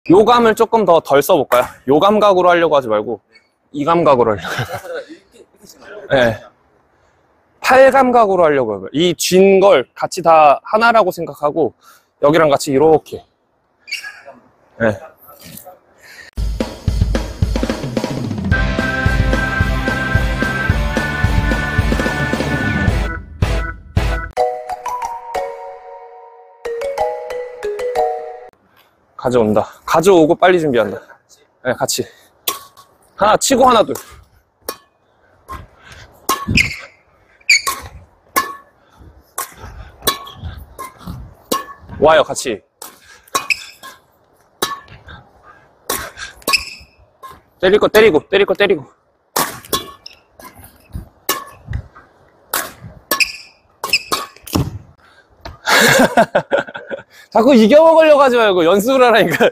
요 감을 조금 더 덜 써볼까요? 요 감각으로 하려고 하지 말고 이 감각으로 하려고 해요. 네. 팔 감각으로 하려고 해요. 이 쥔 걸 같이 다 하나라고 생각하고 여기랑 같이 이렇게. 네. 가져온다. 가져오고 빨리 준비한다. 네, 같이. 하나 치고 하나 둘. 와요, 같이. 때릴 거 때리고, 때릴 거 때리고. 자꾸 이겨먹으려고 하지 말고 연습을 하라니까.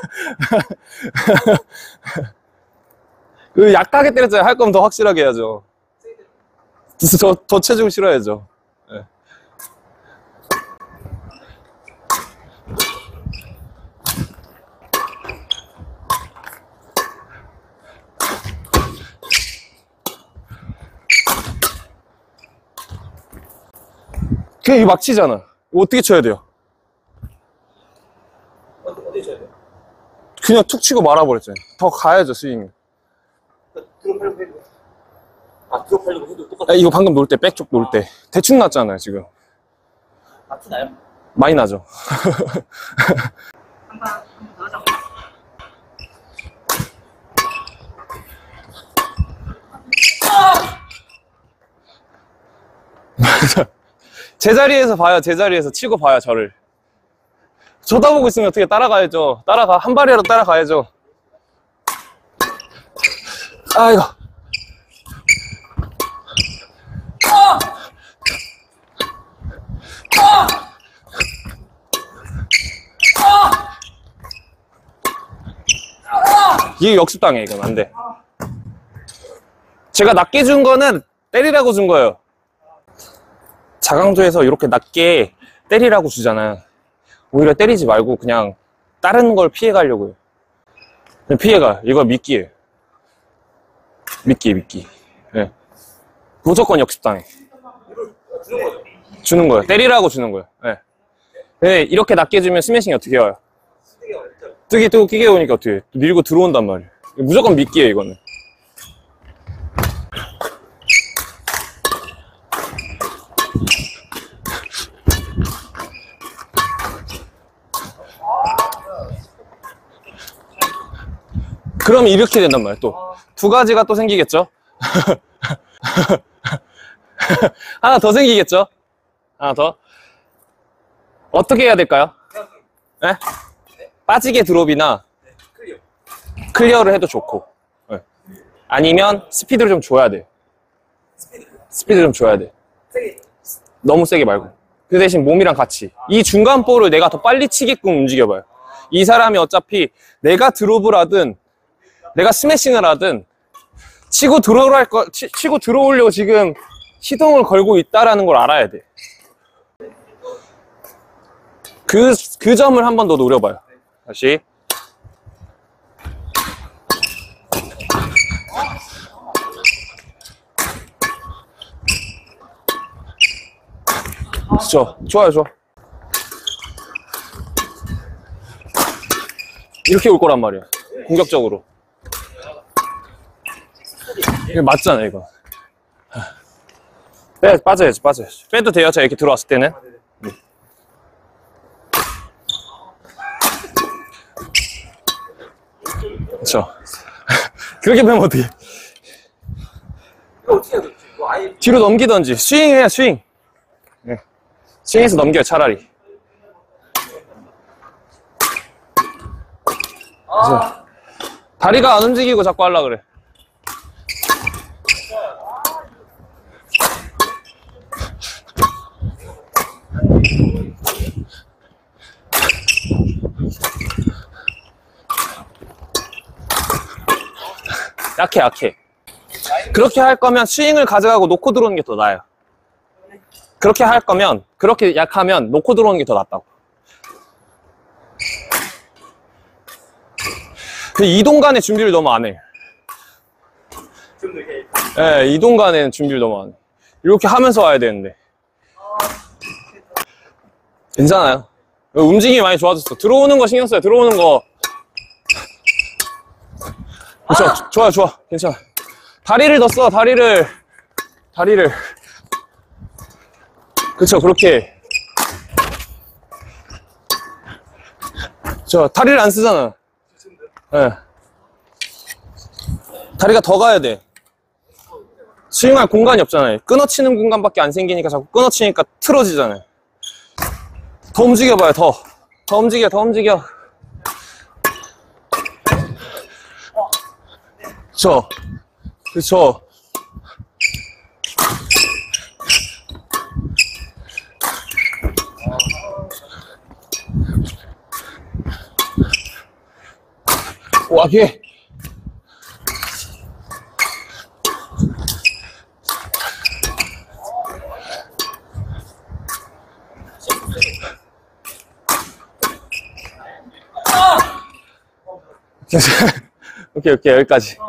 그 약하게 때렸잖아요. 할 거면 더 확실하게 해야죠. 더 체중을 실어야죠. 네. 그냥 이거 막 치잖아. 이거 어떻게 쳐야 돼요? 어디 쳐야 돼요? 그냥 툭 치고 말아버렸잖아요. 더 가야죠, 스윙이. 드롭하려고 해도. 아, 드롭하려고 해도 똑같아. 이거 방금 놀 때, 백쪽 놀 때. 대충 났잖아요, 지금. 아프나요? 많이 나죠. 한번 더 하자. 제자리에서 봐요, 제자리에서 치고 봐요, 저를. 쳐다보고 있으면 어떻게 따라가야죠. 한 발이라도 따라가야죠. 아이고. 이게 역습당해, 이건 안 돼. 제가 낮게 준 거는 때리라고 준 거예요. 자강조에서 이렇게 낮게 때리라고 주잖아요. 오히려 때리지 말고 그냥 다른 걸 피해가려고 해요. 피해가. 이거 미끼예요. 미끼. 네. 무조건 역습당해. 주는 거예요. 때리라고 주는 거예요. 네. 네, 이렇게 낮게 주면 스매싱이 어떻게 와요? 뜨기 뜨고 끼게 오니까 어떻게 해? 밀고 들어온단 말이에요. 무조건 미끼예요, 이거는. 그럼 이렇게 된단 말이에요. 또 두 가지가 또 생기겠죠. 하나 더 생기겠죠. 하나 더. 어떻게 해야 될까요? 네? 빠지게 드롭이나 클리어를 해도 좋고, 네. 아니면 스피드를 좀 줘야 돼. 스피드 좀 줘야 돼. 너무 세게 말고. 그 대신 몸이랑 같이 이 중간 볼을 내가 더 빨리 치게끔 움직여봐요. 이 사람이 어차피 내가 드롭을 하든 내가 스매싱을 하든 치고 들어오려고 지금 시동을 걸고 있다라는 걸 알아야 돼. 그 점을 한 번 더 노려봐요. 다시. 좋아요. 이렇게 올 거란 말이야. 공격적으로. 이게 맞잖아, 이거. 빠져야지. 빼도 돼요, 자, 이렇게 들어왔을 때는. 그쵸. 그렇게 빼면 어떡해. 이거 어떻게 해야 돼? 이거 아예 뒤로 넘기던지. 스윙해야 스윙. 네. 스윙해서 넘겨요, 차라리. 그래서 다리가 안 움직이고 자꾸 하려고 그래. 약해. 그렇게 할 거면 스윙을 가져가고 놓고 들어오는 게 더 나아요. 그렇게 할 거면, 그렇게 약하면 놓고 들어오는 게 더 낫다고. 그 이동 간의 준비를 너무 안 해. 좀 더 이렇게. 예, 이동 간의 준비를 너무 안 해. 이렇게 하면서 와야 되는데. 괜찮아요. 움직임이 많이 좋아졌어. 들어오는 거 신경 써요. 들어오는 거. 그렇죠. 좋아요, 좋아. 괜찮아. 다리를 더 써, 다리를. 그렇죠, 그렇게. 다리를 안 쓰잖아. 예. 다리가 더 가야 돼. 스윙할 공간이 없잖아요. 끊어치는 공간밖에 안 생기니까 자꾸 끊어치니까 틀어지잖아요. 더 움직여봐요, 더 움직여. 그쵸. 와, 걔. 오케이, 여기까지.